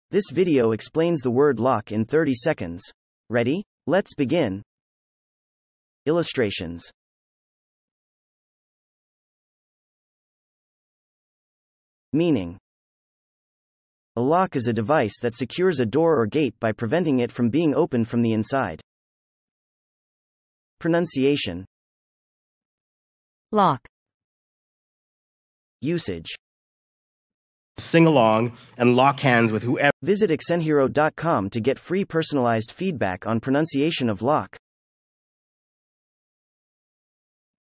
This video explains the word lâk in 30 seconds. Ready? Let's begin. Illustrations. Meaning. A lâk is a device that secures a door or gate by preventing it from being opened from the inside. Pronunciation. lâk. Usage. Sing along and lock hands with whoever. Visit accentHero.com to get free personalized feedback on pronunciation of lâk.